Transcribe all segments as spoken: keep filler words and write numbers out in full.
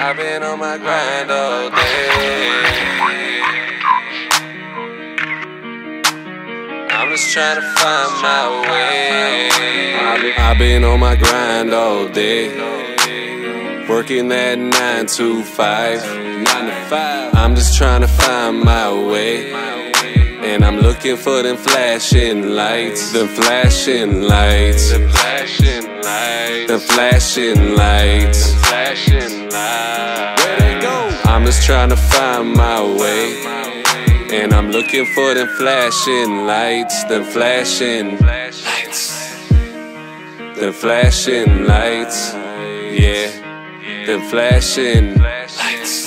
I've been on my grind all day. I'm just trying to find my way. I've been on my grind all day, working that nine to five. Nine to five. I'm just trying to find my way, and I'm looking for them flashing lights. The flashing lights. The flashing lights. The flashing lights. The flashing lights. Where they go? I'm just trying to find my way, and I'm looking for them flashing lights. The flashing lights. The flashing lights. Yeah. The flashing lights.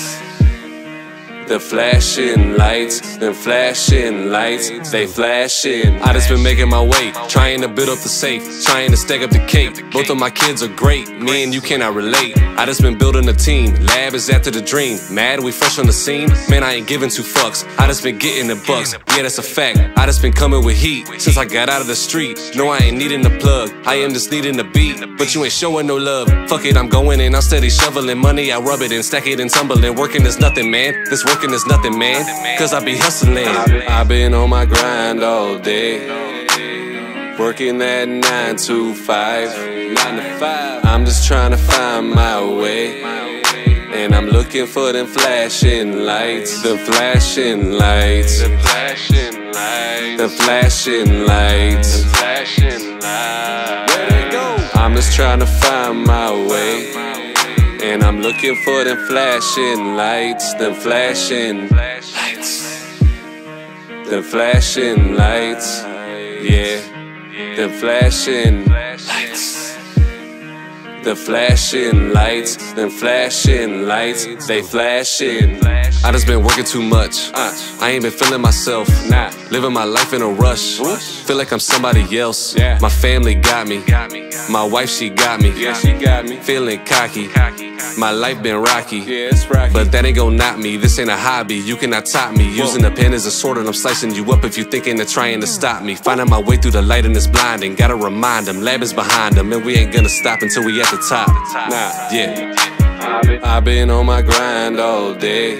The flashing lights, the flashing lights, they flashing. I just been making my way, trying to build up the safe, trying to stack up the cake. Both of my kids are great, me and you cannot relate. I just been building a team, lab is after the dream. Mad we fresh on the scene, man I ain't giving two fucks. I just been getting the bucks, yeah that's a fact. I just been coming with heat, since I got out of the street. No I ain't needing the plug, I am just needing the beat. But you ain't showing no love, fuck it I'm going in. I'm steady shoveling money, I rub it and stack it and tumbling. Working is nothing man, this work Working is nothing, man, cause I be hustling. I've been on my grind all day, working that nine to five. Nine to five. I'm just trying to find my way, and I'm looking for them flashing lights. The flashing lights. The flashing lights. The flashing lights. The flashing lights. Where they go? I'm just trying to find my way, and I'm looking for them flashing lights, them flashing lights, them flashing lights, yeah, them flashing lights, the flashing lights, them flashing lights, they flashing. I just been working too much, uh, I ain't been feeling myself, nah. Living my life in a rush, feel like I'm somebody else. Yeah. My family got me, my wife she got me, yeah she got me. Feeling cocky, my life been rocky, yeah, it's rocky. But that ain't gon' knock me, this ain't a hobby, you cannot top me. Whoa. Using a pen as a sword and I'm slicing you up if you thinking of trying to stop me. Finding my way through the light and it's blinding, gotta remind them, lab is behind them, and we ain't gonna stop until we at the top. Nah, yeah. I've been on my grind all day,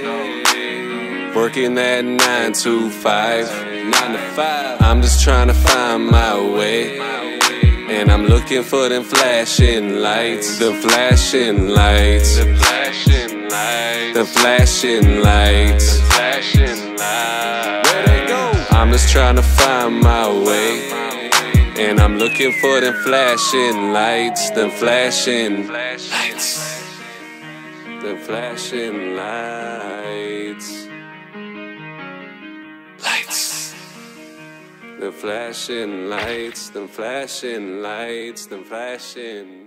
working that nine to five. Nine to five. I'm just trying to find my way, and I'm looking for them flashing lights. The flashing lights. The flashing lights. The flashing lights. The flashing lights. Where they go? I'm just trying to find my way, and I'm looking for them flashing lights. The flashing lights. The flashing lights. Lights. The flashing lights, the flashing lights, the flashing